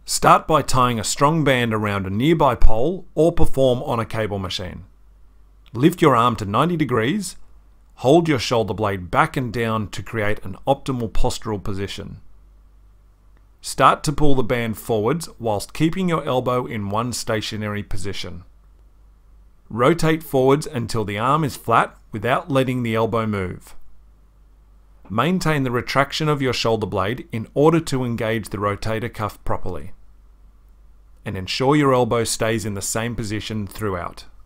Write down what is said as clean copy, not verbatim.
Start by tying a strong band around a nearby pole or perform on a cable machine. Lift your arm to 90 degrees, hold your shoulder blade back and down to create an optimal postural position. Start to pull the band forwards whilst keeping your elbow in one stationary position. Rotate forwards until the arm is flat without letting the elbow move. Maintain the retraction of your shoulder blade in order to engage the rotator cuff properly. And ensure your elbow stays in the same position throughout.